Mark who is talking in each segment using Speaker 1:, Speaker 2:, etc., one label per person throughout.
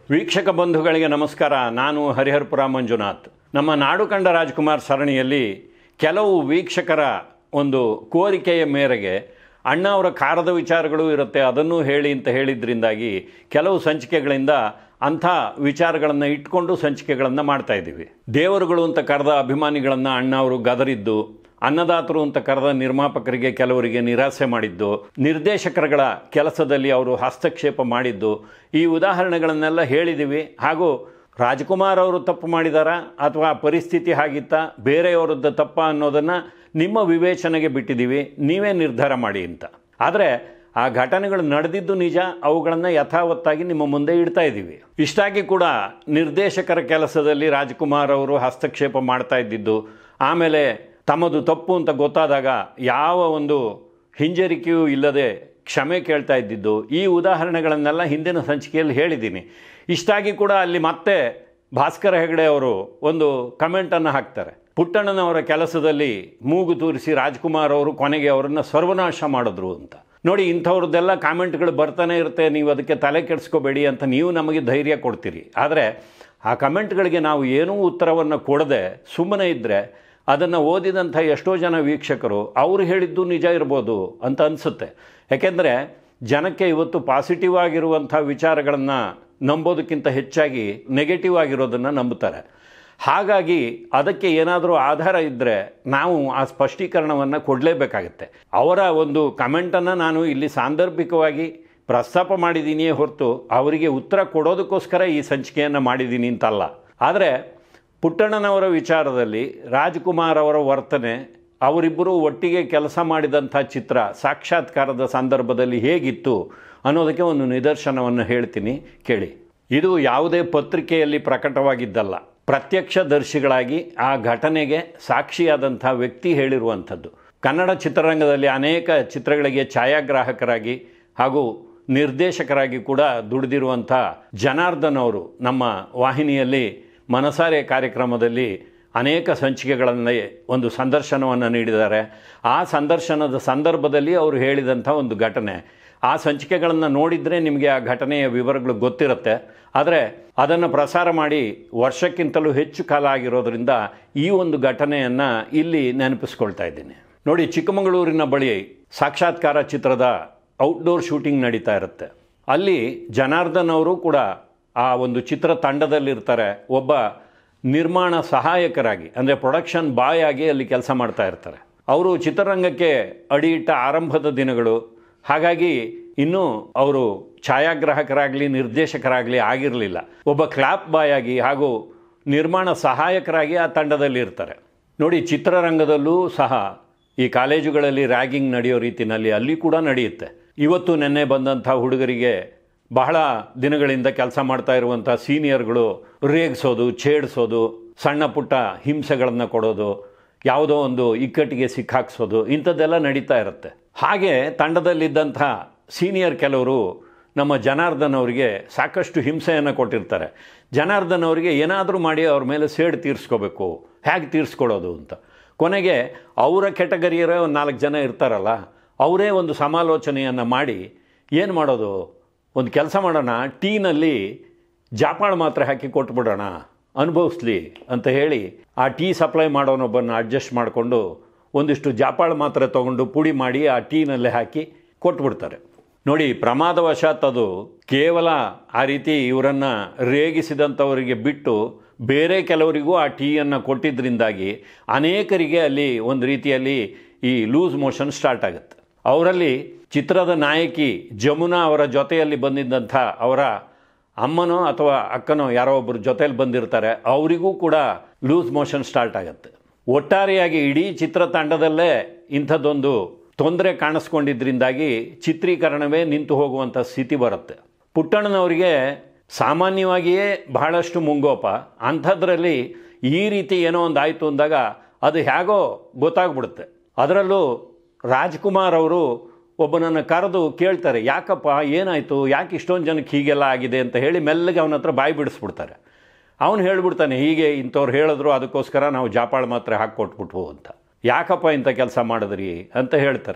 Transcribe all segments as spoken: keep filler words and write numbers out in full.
Speaker 1: ವೀಕ್ಷಕ ಬಂಧುಗಳಿಗೆ ನಮಸ್ಕಾರ. ನಾನು ಹರಿಹರಪುರ ಮಂಜುನಾಥ್. ನಮ್ಮ ನಾಡು ಕಂಡ ರಾಜ್ಕುಮಾರ್ ಸರಣಿಯಲ್ಲಿ ಕೆಲವು ವೀಕ್ಷಕರ ಒಂದು ಕೋರಿಕೆಯ ಮೇರೆಗೆ ಅಣ್ಣ ಅವರ ಖಾರದ ವಿಚಾರಗಳು ಇರುತ್ತೆ, ಅದನ್ನು ಹೇಳಿ ಅಂತ ಹೇಳಿದ್ರಿಂದಾಗಿ ಕೆಲವು ಸಂಚಿಕೆಗಳಿಂದ ಅಂಥ ವಿಚಾರಗಳನ್ನು ಇಟ್ಕೊಂಡು ಸಂಚಿಕೆಗಳನ್ನು ಮಾಡ್ತಾಯಿದ್ದೀವಿ. ದೇವರುಗಳು ಅಂತ ಕರೆದ ಅಭಿಮಾನಿಗಳನ್ನು ಅಣ್ಣ ಅವರು ಗದರಿದ್ದು, ಅನ್ನದಾತರು ಅಂತ ಕರೆದ ನಿರ್ಮಾಪಕರಿಗೆ ಕೆಲವರಿಗೆ ನಿರಾಸೆ ಮಾಡಿದ್ದು, ನಿರ್ದೇಶಕರುಗಳ ಕೆಲಸದಲ್ಲಿ ಅವರು ಹಸ್ತಕ್ಷೇಪ ಮಾಡಿದ್ದು, ಈ ಉದಾಹರಣೆಗಳನ್ನೆಲ್ಲ ಹೇಳಿದ್ದೀವಿ. ಹಾಗೂ ರಾಜ್ಕುಮಾರ್ ಅವರು ತಪ್ಪು ಮಾಡಿದಾರಾ ಅಥವಾ ಪರಿಸ್ಥಿತಿ ಹಾಗಿತ್ತಾ, ಬೇರೆಯವರದ್ದು ತಪ್ಪ ಅನ್ನೋದನ್ನು ನಿಮ್ಮ ವಿವೇಚನೆಗೆ ಬಿಟ್ಟಿದ್ದೀವಿ, ನೀವೇ ನಿರ್ಧಾರ ಮಾಡಿ ಅಂತ. ಆದರೆ ಆ ಘಟನೆಗಳು ನಡೆದಿದ್ದು ನಿಜ, ಅವುಗಳನ್ನು ಯಥಾವತ್ತಾಗಿ ನಿಮ್ಮ ಮುಂದೆ ಇಡ್ತಾ ಇದ್ದೀವಿ. ಇಷ್ಟಾಗಿ ಕೂಡ ನಿರ್ದೇಶಕರ ಕೆಲಸದಲ್ಲಿ ರಾಜ್ಕುಮಾರ್ ಅವರು ಹಸ್ತಕ್ಷೇಪ ಮಾಡ್ತಾ ಇದ್ದಿದ್ದು, ಆಮೇಲೆ ತಮ್ಮದು ತಪ್ಪು ಅಂತ ಗೊತ್ತಾದಾಗ ಯಾವ ಒಂದು ಹಿಂಜರಿಕೆಯೂ ಇಲ್ಲದೆ ಕ್ಷಮೆ ಕೇಳ್ತಾ ಇದ್ದಿದ್ದು, ಈ ಉದಾಹರಣೆಗಳನ್ನೆಲ್ಲ ಹಿಂದಿನ ಸಂಚಿಕೆಯಲ್ಲಿ ಹೇಳಿದ್ದೀನಿ. ಇಷ್ಟಾಗಿ ಕೂಡ ಅಲ್ಲಿ ಮತ್ತೆ ಭಾಸ್ಕರ ಹೆಗಡೆ ಅವರು ಒಂದು ಕಮೆಂಟನ್ನು ಹಾಕ್ತಾರೆ. ಪುಟ್ಟಣ್ಣನವರ ಕೆಲಸದಲ್ಲಿ ಮೂಗು ತೂರಿಸಿ ರಾಜ್ಕುಮಾರ್ ಅವರು ಕೊನೆಗೆ ಅವರನ್ನು ಸರ್ವನಾಶ ಮಾಡಿದ್ರು ಅಂತ. ನೋಡಿ, ಇಂಥವ್ರದ್ದೆಲ್ಲ ಕಾಮೆಂಟ್ಗಳು ಬರ್ತಾನೆ ಇರುತ್ತೆ, ನೀವು ಅದಕ್ಕೆ ತಲೆ ಕೆಡಿಸ್ಕೋಬೇಡಿ ಅಂತ ನೀವು ನಮಗೆ ಧೈರ್ಯ ಕೊಡ್ತೀರಿ. ಆದರೆ ಆ ಕಮೆಂಟ್ಗಳಿಗೆ ನಾವು ಏನೂ ಉತ್ತರವನ್ನು ಕೊಡದೆ ಸುಮ್ಮನೆ ಇದ್ದರೆ ಅದನ್ನು ಓದಿದಂಥ ಎಷ್ಟೋ ಜನ ವೀಕ್ಷಕರು ಅವರು ಹೇಳಿದ್ದು ನಿಜ ಇರ್ಬೋದು ಅಂತ ಅನಿಸುತ್ತೆ. ಯಾಕೆಂದರೆ ಜನಕ್ಕೆ ಇವತ್ತು ಪಾಸಿಟಿವ್ ಆಗಿರುವಂಥ ವಿಚಾರಗಳನ್ನು ನಂಬೋದಕ್ಕಿಂತ ಹೆಚ್ಚಾಗಿ ನೆಗೆಟಿವ್ ಆಗಿರೋದನ್ನು ನಂಬುತ್ತಾರೆ. ಹಾಗಾಗಿ ಅದಕ್ಕೆ ಏನಾದರೂ ಆಧಾರ ಇದ್ದರೆ ನಾವು ಆ ಸ್ಪಷ್ಟೀಕರಣವನ್ನು ಕೊಡಲೇಬೇಕಾಗತ್ತೆ. ಅವರ ಒಂದು ಕಮೆಂಟನ್ನು ನಾನು ಇಲ್ಲಿ ಸಾಂದರ್ಭಿಕವಾಗಿ ಪ್ರಸ್ತಾಪ ಮಾಡಿದ್ದೀನಿಯೇ ಹೊರತು ಅವರಿಗೆ ಉತ್ತರ ಕೊಡೋದಕ್ಕೋಸ್ಕರ ಈ ಸಂಚಿಕೆಯನ್ನು ಮಾಡಿದ್ದೀನಿ ಅಂತಲ್ಲ. ಆದರೆ ಪುಟ್ಟಣ್ಣನವರ ವಿಚಾರದಲ್ಲಿ ರಾಜ್ಕುಮಾರ್ ಅವರ ವರ್ತನೆ, ಅವರಿಬ್ಬರು ಒಟ್ಟಿಗೆ ಕೆಲಸ ಮಾಡಿದಂಥ ಚಿತ್ರ ಸಾಕ್ಷಾತ್ಕಾರದ ಸಂದರ್ಭದಲ್ಲಿ ಹೇಗಿತ್ತು ಅನ್ನೋದಕ್ಕೆ ಒಂದು ನಿದರ್ಶನವನ್ನು ಹೇಳ್ತೀನಿ, ಕೇಳಿ. ಇದು ಯಾವುದೇ ಪತ್ರಿಕೆಯಲ್ಲಿ ಪ್ರಕಟವಾಗಿದ್ದಲ್ಲ, ಪ್ರತ್ಯಕ್ಷದರ್ಶಿಗಳಾಗಿ ಆ ಘಟನೆಗೆ ಸಾಕ್ಷಿಯಾದಂಥ ವ್ಯಕ್ತಿ ಹೇಳಿರುವಂಥದ್ದು. ಕನ್ನಡ ಚಿತ್ರರಂಗದಲ್ಲಿ ಅನೇಕ ಚಿತ್ರಗಳಿಗೆ ಛಾಯಾಗ್ರಾಹಕರಾಗಿ ಹಾಗೂ ನಿರ್ದೇಶಕರಾಗಿ ಕೂಡ ದುಡಿದಿರುವಂಥ ಜನಾರ್ದನ್ ಅವರು ನಮ್ಮ ವಾಹಿನಿಯಲ್ಲಿ ಮನಸಾರೆ ಕಾರ್ಯಕ್ರಮದಲ್ಲಿ ಅನೇಕ ಸಂಚಿಕೆಗಳಲ್ಲಿ ಒಂದು ಸಂದರ್ಶನವನ್ನು ನೀಡಿದ್ದಾರೆ. ಆ ಸಂದರ್ಶನದ ಸಂದರ್ಭದಲ್ಲಿ ಅವರು ಹೇಳಿದಂಥ ಒಂದು ಘಟನೆ, ಆ ಸಂಚಿಕೆಗಳನ್ನು ನೋಡಿದರೆ ನಿಮಗೆ ಆ ಘಟನೆಯ ವಿವರಗಳು ಗೊತ್ತಿರುತ್ತೆ. ಆದರೆ ಅದನ್ನು ಪ್ರಸಾರ ಮಾಡಿ ವರ್ಷಕ್ಕಿಂತಲೂ ಹೆಚ್ಚು ಕಾಲ ಆಗಿರೋದ್ರಿಂದ ಈ ಒಂದು ಘಟನೆಯನ್ನು ಇಲ್ಲಿ ನೆನಪಿಸ್ಕೊಳ್ತಾ ಇದ್ದೀನಿ. ನೋಡಿ, ಚಿಕ್ಕಮಗಳೂರಿನ ಬಳಿ ಸಾಕ್ಷಾತ್ಕಾರ ಚಿತ್ರದ ಔಟ್ಡೋರ್ ಶೂಟಿಂಗ್ ನಡೀತಾ ಇರುತ್ತೆ. ಅಲ್ಲಿ ಜನಾರ್ದನ್ ಅವರು ಕೂಡ ಆ ಒಂದು ಚಿತ್ರ ತಂಡದಲ್ಲಿರ್ತಾರೆ. ಒಬ್ಬ ನಿರ್ಮಾಣ ಸಹಾಯಕರಾಗಿ, ಅಂದರೆ ಪ್ರೊಡಕ್ಷನ್ ಬಾಯ್ ಆಗಿ ಅಲ್ಲಿ ಕೆಲಸ ಮಾಡ್ತಾ ಇರ್ತಾರೆ. ಅವರು ಚಿತ್ರರಂಗಕ್ಕೆ ಅಡಿಯಿಟ್ಟ ಆರಂಭದ ದಿನಗಳು, ಹಾಗಾಗಿ ಇನ್ನೂ ಅವರು ಛಾಯಾಗ್ರಾಹಕರಾಗಲಿ ನಿರ್ದೇಶಕರಾಗಲಿ ಆಗಿರಲಿಲ್ಲ. ಒಬ್ಬ ಕ್ಲಾಪ್ ಬಾಯ್ ಆಗಿ ಹಾಗೂ ನಿರ್ಮಾಣ ಸಹಾಯಕರಾಗಿ ಆ ತಂಡದಲ್ಲಿ ಇರ್ತಾರೆ. ನೋಡಿ, ಚಿತ್ರರಂಗದಲ್ಲೂ ಸಹ ಈ ಕಾಲೇಜುಗಳಲ್ಲಿ ರ್ಯಾಗಿಂಗ್ ನಡೆಯೋ ರೀತಿಯಲ್ಲಿ ಅಲ್ಲಿ ಕೂಡ ನಡೆಯುತ್ತೆ. ಇವತ್ತು ನೆನ್ನೆ ಬಂದಂಥ ಹುಡುಗರಿಗೆ ಬಹಳ ದಿನಗಳಿಂದ ಕೆಲಸ ಮಾಡ್ತಾ ಇರುವಂಥ ಸೀನಿಯರ್ಗಳು ರೇಗಿಸೋದು, ಛೇಡಿಸೋದು, ಸಣ್ಣ ಪುಟ್ಟ ಹಿಂಸೆಗಳನ್ನು ಕೊಡೋದು, ಯಾವುದೋ ಒಂದು ಇಕ್ಕಟ್ಟಿಗೆ ಸಿಕ್ಕಾಕ್ಸೋದು, ಇಂಥದ್ದೆಲ್ಲ ನಡೀತಾ ಇರುತ್ತೆ. ಹಾಗೆ ತಂಡದಲ್ಲಿದ್ದಂಥ ಸೀನಿಯರ್ ಕೆಲವರು ನಮ್ಮ ಜನಾರ್ದನ್ ಅವರಿಗೆ ಸಾಕಷ್ಟು ಹಿಂಸೆಯನ್ನು ಕೊಟ್ಟಿರ್ತಾರೆ. ಜನಾರ್ದನ್ ಅವರಿಗೆ ಏನಾದರೂ ಮಾಡಿ ಅವ್ರ ಮೇಲೆ ಸೇಡು ತೀರಿಸ್ಕೋಬೇಕು, ಹೇಗೆ ತೀರಿಸ್ಕೊಳ್ಳೋದು ಅಂತ. ಕೊನೆಗೆ ಅವರ ಕೆಟಗರಿಯರೇ ಒಂದು ನಾಲ್ಕು ಜನ ಇರ್ತಾರಲ್ಲ, ಅವರೇ ಒಂದು ಸಮಾಲೋಚನೆಯನ್ನು ಮಾಡಿ ಏನು ಮಾಡೋದು, ಒಂದು ಕೆಲಸ ಮಾಡೋಣ, ಟೀನಲ್ಲಿ ಜಾಪಾಳು ಮಾತ್ರೆ ಹಾಕಿ ಕೊಟ್ಬಿಡೋಣ, ಅನುಭವಿಸ್ಲಿ ಅಂತ ಹೇಳಿ ಆ ಟೀ ಸಪ್ಲೈ ಮಾಡೋನೊಬ್ಬನ್ನು ಅಡ್ಜಸ್ಟ್ ಮಾಡಿಕೊಂಡು ಒಂದಿಷ್ಟು ಜಾಪಾಳು ಮಾತ್ರೆ ತೊಗೊಂಡು ಪುಡಿ ಮಾಡಿ ಆ ಟೀನಲ್ಲೇ ಹಾಕಿ ಕೊಟ್ಬಿಡ್ತಾರೆ. ನೋಡಿ, ಪ್ರಮಾದವಶಾತ್ ಅದು ಕೇವಲ ಆ ರೀತಿ ಇವರನ್ನು ರೇಗಿಸಿದಂಥವರಿಗೆ ಬಿಟ್ಟು ಬೇರೆ ಕೆಲವರಿಗೂ ಆ ಟೀಯನ್ನು ಕೊಟ್ಟಿದ್ದರಿಂದಾಗಿ ಅನೇಕರಿಗೆ ಅಲ್ಲಿ ಒಂದು ರೀತಿಯಲ್ಲಿ ಈ ಲೂಸ್ ಮೋಷನ್ ಸ್ಟಾರ್ಟ್ ಆಗುತ್ತೆ. ಅವರಲ್ಲಿ ಚಿತ್ರದ ನಾಯಕಿ ಜಮುನಾ ಅವರ ಜೊತೆಯಲ್ಲಿ ಬಂದಿದ್ದಂಥ ಅವರ ಅಮ್ಮನೋ ಅಥವಾ ಅಕ್ಕನೋ ಯಾರೋ ಒಬ್ಬರು ಜೊತೆಯಲ್ಲಿ ಬಂದಿರ್ತಾರೆ, ಅವರಿಗೂ ಕೂಡ ಲೂಸ್ ಮೋಷನ್ ಸ್ಟಾರ್ಟ್ ಆಗುತ್ತೆ. ಒಟ್ಟಾರೆಯಾಗಿ ಇಡೀ ಚಿತ್ರತಂಡದಲ್ಲೇ ಇಂಥದ್ದೊಂದು ತೊಂದರೆ ಕಾಣಿಸ್ಕೊಂಡಿದ್ದರಿಂದಾಗಿ ಚಿತ್ರೀಕರಣವೇ ನಿಂತು ಹೋಗುವಂಥ ಸ್ಥಿತಿ ಬರುತ್ತೆ. ಪುಟ್ಟಣ್ಣನವರಿಗೆ ಸಾಮಾನ್ಯವಾಗಿಯೇ ಬಹಳಷ್ಟು ಮುಂಗೋಪ, ಅಂಥದ್ರಲ್ಲಿ ಈ ರೀತಿ ಏನೋ ಒಂದು ಆಯಿತು ಅಂದಾಗ ಅದು ಹೇಗೋ ಗೊತ್ತಾಗ್ಬಿಡುತ್ತೆ. ಅದರಲ್ಲೂ ರಾಜ್ಕುಮಾರ್ ಅವರು ಒಬ್ಬನನ್ನು ಕರೆದು ಕೇಳ್ತಾರೆ, ಯಾಕಪ್ಪ ಏನಾಯಿತು, ಯಾಕೆ ಇಷ್ಟೊಂದು ಜನಕ್ಕೆ ಹೀಗೆಲ್ಲ ಆಗಿದೆ ಅಂತ ಹೇಳಿ ಮೆಲ್ಲಗೆ ಅವನ ಹತ್ರ ಬಾಯಿ ಬಿಡಿಸ್ಬಿಡ್ತಾರೆ. ಅವನು ಹೇಳ್ಬಿಡ್ತಾನೆ, ಹೀಗೆ ಇಂಥವ್ರು ಹೇಳಿದ್ರು, ಅದಕ್ಕೋಸ್ಕರ ನಾವು ಜಾಪಾಳು ಮಾತ್ರೆ ಹಾಕ್ಕೊಟ್ಬಿಟ್ವು ಅಂತ. ಯಾಕಪ್ಪ ಇಂಥ ಕೆಲಸ ಮಾಡಿದ್ರಿ ಅಂತ ಹೇಳ್ತಾರೆ.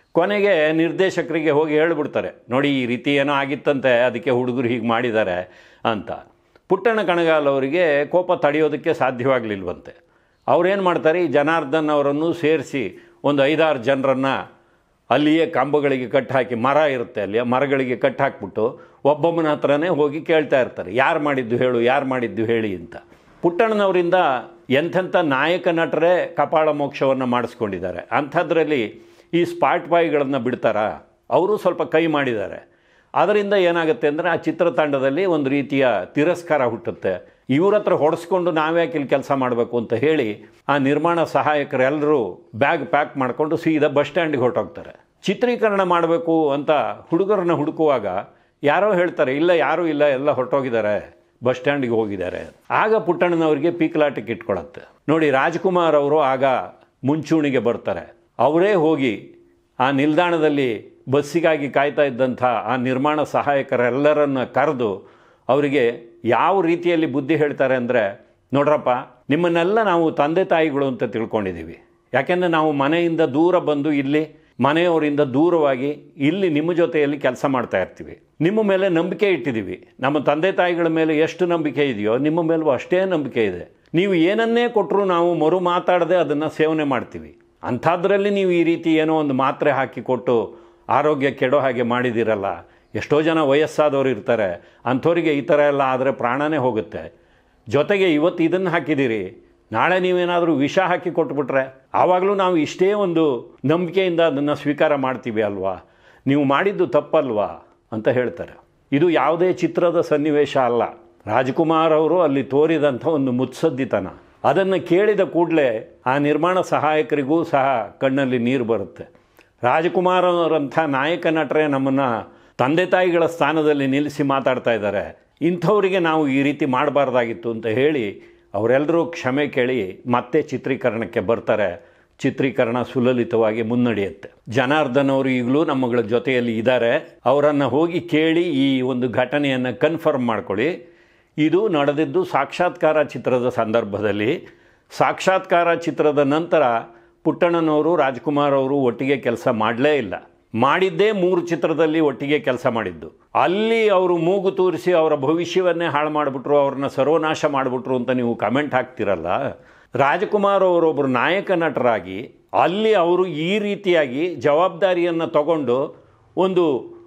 Speaker 1: ಕೊನೆಗೆ ನಿರ್ದೇಶಕರಿಗೆ ಹೋಗಿ ಹೇಳ್ಬಿಡ್ತಾರೆ, ನೋಡಿ ಈ ರೀತಿ ಏನೋ ಆಗಿತ್ತಂತೆ, ಅದಕ್ಕೆ ಹುಡುಗರು ಹೀಗೆ ಮಾಡಿದ್ದಾರೆ ಅಂತ. ಪುಟ್ಟಣ್ಣ ಕಣಗಾಲ್ ಅವರಿಗೆ ಕೋಪ ತಡೆಯೋದಕ್ಕೆ ಸಾಧ್ಯವಾಗಲಿಲ್ವಂತೆ. ಅವರೇನು ಮಾಡ್ತಾರೆ, ಈ ಜನಾರ್ದನ್ ಅವರನ್ನು ಸೇರಿಸಿ ಒಂದು ಐದಾರು ಜನರನ್ನು ಅಲ್ಲಿಯೇ ಕಂಬಗಳಿಗೆ ಕಟ್ಟಿ ಹಾಕಿ, ಮರ ಇರುತ್ತೆ ಅಲ್ಲಿ, ಮರಗಳಿಗೆ ಕಟ್ಟಿ ಹಾಕ್ಬಿಟ್ಟು ಒಬ್ಬೊಬ್ಬನ ಹತ್ರನೇ ಹೋಗಿ ಕೇಳ್ತಾ ಇರ್ತಾರೆ, ಯಾರು ಮಾಡಿದ್ದು ಹೇಳು, ಯಾರು ಮಾಡಿದ್ದು ಹೇಳಿ ಅಂತ. ಪುಟ್ಟಣ್ಣನವರಿಂದ ಎಂಥೆಂಥ ನಾಯಕ ನಟರೇ ಕಪಾಳ ಮೋಕ್ಷವನ್ನು ಮಾಡಿಸ್ಕೊಂಡಿದ್ದಾರೆ. ಅಂಥದ್ರಲ್ಲಿ ಈ ಸ್ಪಾಟ್ ಬಾಯ್ಗಳನ್ನು ಬಿಡ್ತಾರಾ? ಅವರು ಸ್ವಲ್ಪ ಕೈ ಮಾಡಿದ್ದಾರೆ. ಅದರಿಂದ ಏನಾಗುತ್ತೆ ಅಂದರೆ ಆ ಚಿತ್ರತಂಡದಲ್ಲಿ ಒಂದು ರೀತಿಯ ತಿರಸ್ಕಾರ ಹುಟ್ಟುತ್ತೆ. ಇವ್ರ ಹತ್ರ ಹೊಡೆಸ್ಕೊಂಡು ನಾವ್ಯಾಕೆ ಇಲ್ಲಿ ಕೆಲಸ ಮಾಡಬೇಕು ಅಂತ ಹೇಳಿ ಆ ನಿರ್ಮಾಣ ಸಹಾಯಕರೆಲ್ಲರೂ ಬ್ಯಾಗ್ ಪ್ಯಾಕ್ ಮಾಡಿಕೊಂಡು ಸೀದಾ ಬಸ್ ಸ್ಟ್ಯಾಂಡಿಗೆ ಹೊರಟೋಗ್ತಾರೆ. ಚಿತ್ರೀಕರಣ ಮಾಡಬೇಕು ಅಂತ ಹುಡುಗರನ್ನ ಹುಡುಕುವಾಗ ಯಾರೋ ಹೇಳ್ತಾರೆ, ಇಲ್ಲ ಯಾರೂ ಇಲ್ಲ, ಎಲ್ಲ ಹೊರಟೋಗಿದ್ದಾರೆ, ಬಸ್ ಸ್ಟ್ಯಾಂಡಿಗೆ ಹೋಗಿದ್ದಾರೆ. ಆಗ ಪುಟ್ಟಣ್ಣನವರಿಗೆ ಪೀಕಲಾಟಕ್ಕೆ ಇಟ್ಕೊಳತ್ತೆ. ನೋಡಿ, ರಾಜ್ಕುಮಾರ್ ಅವರು ಆಗ ಮುಂಚೂಣಿಗೆ ಬರ್ತಾರೆ. ಅವರೇ ಹೋಗಿ ಆ ನಿಲ್ದಾಣದಲ್ಲಿ ಬಸ್ಸಿಗಾಗಿ ಕಾಯ್ತಾ ಇದ್ದಂಥ ಆ ನಿರ್ಮಾಣ ಸಹಾಯಕರೆಲ್ಲರನ್ನು ಕರೆದು ಅವರಿಗೆ ಯಾವ ರೀತಿಯಲ್ಲಿ ಬುದ್ಧಿ ಹೇಳ್ತಾರೆ ಅಂದರೆ, ನೋಡ್ರಪ್ಪ, ನಿಮ್ಮನ್ನೆಲ್ಲ ನಾವು ತಂದೆ ತಾಯಿಗಳು ಅಂತ ತಿಳ್ಕೊಂಡಿದ್ದೀವಿ. ಯಾಕೆಂದರೆ ನಾವು ಮನೆಯಿಂದ ದೂರ ಬಂದು ಇಲ್ಲಿ ಮನೆಯವರಿಂದ ದೂರವಾಗಿ ಇಲ್ಲಿ ನಿಮ್ಮ ಜೊತೆಯಲ್ಲಿ ಕೆಲಸ ಮಾಡ್ತಾ ಇರ್ತೀವಿ. ನಿಮ್ಮ ಮೇಲೆ ನಂಬಿಕೆ ಇಟ್ಟಿದ್ದೀವಿ. ನಮ್ಮ ತಂದೆ ತಾಯಿಗಳ ಮೇಲೆ ಎಷ್ಟು ನಂಬಿಕೆ ಇದೆಯೋ ನಿಮ್ಮ ಮೇಲೂ ಅಷ್ಟೇ ನಂಬಿಕೆ ಇದೆ. ನೀವು ಏನನ್ನೇ ಕೊಟ್ಟರು ನಾವು ಮರು ಮಾತಾಡದೆ ಅದನ್ನು ಸೇವನೆ ಮಾಡ್ತೀವಿ. ಅಂಥದ್ರಲ್ಲಿ ನೀವು ಈ ರೀತಿ ಏನೋ ಒಂದು ಮಾತ್ರೆ ಹಾಕಿ ಕೊಟ್ಟು ಆರೋಗ್ಯ ಕೆಡೋ ಹಾಗೆ ಮಾಡಿದಿರಲ್ಲ. ಎಷ್ಟೋ ಜನ ವಯಸ್ಸಾದವರು ಇರ್ತಾರೆ, ಅಂಥವರಿಗೆ ಈ ಥರ ಎಲ್ಲ ಆದರೆ ಪ್ರಾಣನೇ ಹೋಗುತ್ತೆ. ಜೊತೆಗೆ ಇವತ್ತು ಇದನ್ನು ಹಾಕಿದ್ದೀರಿ, ನಾಳೆ ನೀವೇನಾದರೂ ವಿಷ ಹಾಕಿ ಕೊಟ್ಬಿಟ್ರೆ ಆವಾಗಲೂ ನಾವು ಇಷ್ಟೇ ಒಂದು ನಂಬಿಕೆಯಿಂದ ಅದನ್ನು ಸ್ವೀಕಾರ ಮಾಡ್ತೀವಿ ಅಲ್ವಾ, ನೀವು ಮಾಡಿದ್ದು ತಪ್ಪಲ್ವಾ ಅಂತ ಹೇಳ್ತಾರೆ. ಇದು ಯಾವುದೇ ಚಿತ್ರದ ಸನ್ನಿವೇಶ ಅಲ್ಲ. ರಾಜ್ಕುಮಾರ್ ಅವರು ಅಲ್ಲಿ ತೋರಿದಂಥ ಒಂದು ಮುತ್ಸದ್ದಿತನ, ಅದನ್ನು ಕೇಳಿದ ಕೂಡಲೇ ಆ ನಿರ್ಮಾಣ ಸಹಾಯಕರಿಗೂ ಸಹ ಕಣ್ಣಲ್ಲಿ ನೀರು ಬರುತ್ತೆ. ರಾಜ್ಕುಮಾರ್ ಅವರಂಥ ನಾಯಕ ನಟರೇ ನಮ್ಮನ್ನು ತಂದೆ ತಾಯಿಗಳ ಸ್ಥಾನದಲ್ಲಿ ನಿಲ್ಲಿಸಿ ಮಾತಾಡ್ತಾ ಇದ್ದಾರೆ, ಇಂಥವರಿಗೆ ನಾವು ಈ ರೀತಿ ಮಾಡಬಾರ್ದಾಗಿತ್ತು ಅಂತ ಹೇಳಿ ಅವರೆಲ್ಲರೂ ಕ್ಷಮೆ ಕೇಳಿ ಮತ್ತೆ ಚಿತ್ರೀಕರಣಕ್ಕೆ ಬರ್ತಾರೆ. ಚಿತ್ರೀಕರಣ ಸುಲಲಿತವಾಗಿ ಮುನ್ನಡೆಯುತ್ತೆ. ಜನಾರ್ದನ್ ಅವರು ಈಗಲೂ ನಮ್ಮಗಳ ಜೊತೆಯಲ್ಲಿ ಇದ್ದಾರೆ. ಅವರನ್ನು ಹೋಗಿ ಕೇಳಿ ಈ ಒಂದು ಘಟನೆಯನ್ನು ಕನ್ಫರ್ಮ್ ಮಾಡ್ಕೊಳ್ಳಿ. ಇದು ನಡೆದಿದ್ದು ಸಾಕ್ಷಾತ್ಕಾರ ಚಿತ್ರದ ಸಂದರ್ಭದಲ್ಲಿ. ಸಾಕ್ಷಾತ್ಕಾರ ಚಿತ್ರದ ನಂತರ ಪುಟ್ಟಣ್ಣನವರು ರಾಜ್ಕುಮಾರ್ ಅವರು ಒಟ್ಟಿಗೆ ಕೆಲಸ ಮಾಡಲೇ ಇಲ್ಲ. ಮಾಡಿದ್ದೇ ಮೂರು ಚಿತ್ರದಲ್ಲಿ ಒಟ್ಟಿಗೆ ಕೆಲಸ ಮಾಡಿದ್ದು. ಅಲ್ಲಿ ಅವರು ಮೂಗು ತೂರಿಸಿ ಅವರ ಭವಿಷ್ಯವನ್ನೇ ಹಾಳು ಮಾಡಿಬಿಟ್ರು, ಅವ್ರನ್ನ ಸರ್ವನಾಶ ಮಾಡಿಬಿಟ್ರು ಅಂತ ನೀವು ಕಮೆಂಟ್ ಹಾಕ್ತಿರಲ್ಲ. ರಾಜ್ಕುಮಾರ್ ಅವರೊಬ್ಬರು ನಾಯಕ ನಟರಾಗಿ ಅಲ್ಲಿ ಅವರು ಈ ರೀತಿಯಾಗಿ ಜವಾಬ್ದಾರಿಯನ್ನು ತಗೊಂಡು ಒಂದು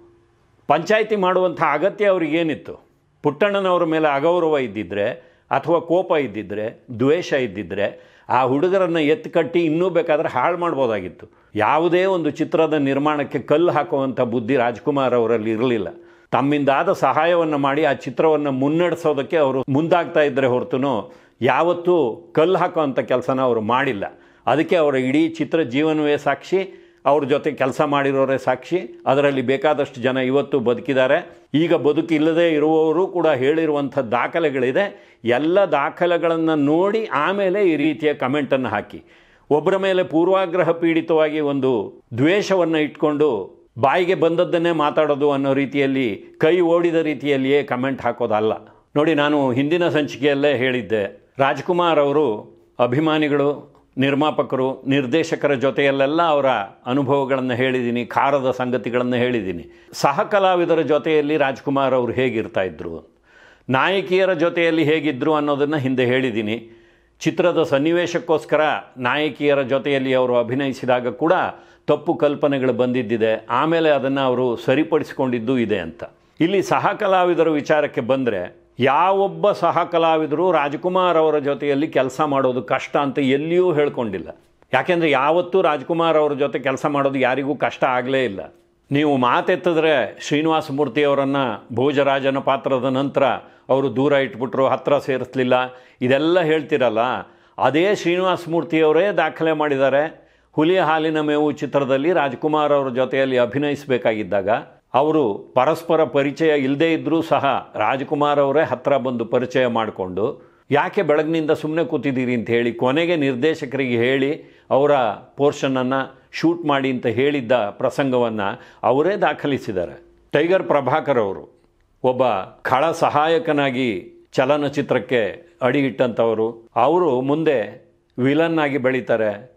Speaker 1: ಪಂಚಾಯಿತಿ ಮಾಡುವಂಥ ಅಗತ್ಯ ಅವ್ರಿಗೇನಿತ್ತು? ಪುಟ್ಟಣ್ಣನವರ ಮೇಲೆ ಅಗೌರವ ಇದ್ದಿದ್ದರೆ ಅಥವಾ ಕೋಪ ಇದ್ದಿದ್ದರೆ, ದ್ವೇಷ ಇದ್ದಿದ್ದರೆ ಆ ಹುಡುಗರನ್ನು ಎತ್ತು ಕಟ್ಟಿ ಇನ್ನೂ ಬೇಕಾದರೆ ಹಾಳು ಮಾಡ್ಬೋದಾಗಿತ್ತು. ಯಾವುದೇ ಒಂದು ಚಿತ್ರದ ನಿರ್ಮಾಣಕ್ಕೆ ಕಲ್ಲು ಹಾಕುವಂಥ ಬುದ್ಧಿ ರಾಜ್ಕುಮಾರ್ ಅವರಲ್ಲಿ ಇರಲಿಲ್ಲ. ತಮ್ಮಿಂದಾದ ಸಹಾಯವನ್ನು ಮಾಡಿ ಆ ಚಿತ್ರವನ್ನು ಮುನ್ನಡೆಸೋದಕ್ಕೆ ಅವರು ಮುಂದಾಗ್ತಾ ಇದ್ದರೆ ಹೊರತು ಯಾವತ್ತೂ ಕಲ್ಲು ಹಾಕುವಂಥ ಕೆಲಸನ ಅವರು ಮಾಡಿಲ್ಲ. ಅದಕ್ಕೆ ಅವರ ಇಡೀ ಚಿತ್ರ ಜೀವನವೇ ಸಾಕ್ಷಿ, ಅವ್ರ ಜೊತೆ ಕೆಲಸ ಮಾಡಿರೋರೇ ಸಾಕ್ಷಿ. ಅದರಲ್ಲಿ ಬೇಕಾದಷ್ಟು ಜನ ಇವತ್ತು ಬದುಕಿದ್ದಾರೆ. ಈಗ ಬದುಕಿಲ್ಲದೆ ಇರುವವರು ಕೂಡ ಹೇಳಿರುವಂಥ ದಾಖಲೆಗಳಿದೆ. ಎಲ್ಲ ದಾಖಲೆಗಳನ್ನು ನೋಡಿ ಆಮೇಲೆ ಈ ರೀತಿಯ ಕಮೆಂಟನ್ನು ಹಾಕಿ ಒಬ್ಬರ ಮೇಲೆ ಪೂರ್ವಾಗ್ರಹ ಪೀಡಿತವಾಗಿ ಒಂದು ದ್ವೇಷವನ್ನು ಇಟ್ಕೊಂಡು ಬಾಯಿಗೆ ಬಂದದ್ದನ್ನೇ ಮಾತಾಡೋದು ಅನ್ನೋ ರೀತಿಯಲ್ಲಿ, ಕೈ ಓಡಿದ ರೀತಿಯಲ್ಲಿಯೇ ಕಮೆಂಟ್ ಹಾಕೋದಲ್ಲ. ನೋಡಿ, ನಾನು ಹಿಂದಿನ ಸಂಚಿಕೆಯಲ್ಲೇ ಹೇಳಿದ್ದೆ, ರಾಜ್ಕುಮಾರ್ ಅವರು ಅಭಿಮಾನಿಗಳು, ನಿರ್ಮಾಪಕರು, ನಿರ್ದೇಶಕರ ಜೊತೆಯಲ್ಲೆಲ್ಲ ಅವರ ಅನುಭವಗಳನ್ನು ಹೇಳಿದ್ದೀನಿ, ಖಾರದ ಸಂಗತಿಗಳನ್ನು ಹೇಳಿದ್ದೀನಿ. ಸಹ ಕಲಾವಿದರ ಜೊತೆಯಲ್ಲಿ ರಾಜ್ಕುಮಾರ್ ಅವರು ಹೇಗಿರ್ತಾ ಇದ್ದರು, ನಾಯಕಿಯರ ಜೊತೆಯಲ್ಲಿ ಹೇಗಿದ್ದರು ಅನ್ನೋದನ್ನು ಹಿಂದೆ ಹೇಳಿದ್ದೀನಿ. ಚಿತ್ರದ ಸನ್ನಿವೇಶಕ್ಕೋಸ್ಕರ ನಾಯಕಿಯರ ಜೊತೆಯಲ್ಲಿ ಅವರು ಅಭಿನಯಿಸಿದಾಗ ಕೂಡ ತಪ್ಪು ಕಲ್ಪನೆಗಳು ಬಂದಿದ್ದಿದೆ. ಆಮೇಲೆ ಅದನ್ನು ಅವರು ಸರಿಪಡಿಸಿಕೊಂಡಿದ್ದೂ ಇದೆ ಅಂತ. ಇಲ್ಲಿ ಸಹ ಕಲಾವಿದರ ವಿಚಾರಕ್ಕೆ ಬಂದರೆ, ಯಾವೊಬ್ಬ ಸಹ ಕಲಾವಿದರು ರಾಜ್ಕುಮಾರ್ ಅವರ ಜೊತೆಯಲ್ಲಿ ಕೆಲಸ ಮಾಡೋದು ಕಷ್ಟ ಅಂತ ಎಲ್ಲಿಯೂ ಹೇಳ್ಕೊಂಡಿಲ್ಲ. ಯಾಕೆಂದರೆ ಯಾವತ್ತೂ ರಾಜ್ಕುಮಾರ್ ಅವರ ಜೊತೆ ಕೆಲಸ ಮಾಡೋದು ಯಾರಿಗೂ ಕಷ್ಟ ಆಗಲೇ ಇಲ್ಲ. ನೀವು ಮಾತೆತ್ತಿದ್ರೆ ಶ್ರೀನಿವಾಸ ಮೂರ್ತಿಯವರನ್ನು ಭೋಜರಾಜನ ಪಾತ್ರದ ನಂತರ ಅವರು ದೂರ ಇಟ್ಬಿಟ್ರು, ಹತ್ತಿರ ಸೇರಿಸಲಿಲ್ಲ, ಇದೆಲ್ಲ ಹೇಳ್ತಿರಲ್ಲ. ಅದೇ ಶ್ರೀನಿವಾಸ ಮೂರ್ತಿಯವರೇ ದಾಖಲೆ ಮಾಡಿದ್ದಾರೆ. ಹುಲಿಯ ಹಾಲಿನ ಮೇವು ಚಿತ್ರದಲ್ಲಿ ರಾಜ್ಕುಮಾರ್ ಅವರ ಜೊತೆಯಲ್ಲಿ ಅಭಿನಯಿಸಬೇಕಾಗಿದ್ದಾಗ ಅವರು ಪರಸ್ಪರ ಪರಿಚಯ ಇಲ್ಲದೇ ಇದ್ದರೂ ಸಹ ರಾಜ್ಕುಮಾರ್ ಅವರೇ ಹತ್ತಿರ ಬಂದು ಪರಿಚಯ ಮಾಡಿಕೊಂಡು, ಯಾಕೆ ಬೆಳಗಿನಿಂದ ಸುಮ್ಮನೆ ಕೂತಿದ್ದೀರಿ ಅಂತ ಹೇಳಿ ಕೊನೆಗೆ ನಿರ್ದೇಶಕರಿಗೆ ಹೇಳಿ ಅವರ ಪೋರ್ಷನನ್ನು ಶೂಟ್ ಮಾಡಿ ಅಂತ ಹೇಳಿದ್ದ ಪ್ರಸಂಗವನ್ನು ಅವರೇ ದಾಖಲಿಸಿದ್ದಾರೆ. ಟೈಗರ್ ಪ್ರಭಾಕರ್ ಅವರು ಒಬ್ಬ ಖಳ ಸಹಾಯಕನಾಗಿ ಚಲನಚಿತ್ರಕ್ಕೆ ಅಡಿಯಿಟ್ಟಂಥವರು. ಅವರು ಮುಂದೆ ವಿಲನ್ ಆಗಿ ಬೆಳೀತಾರೆ.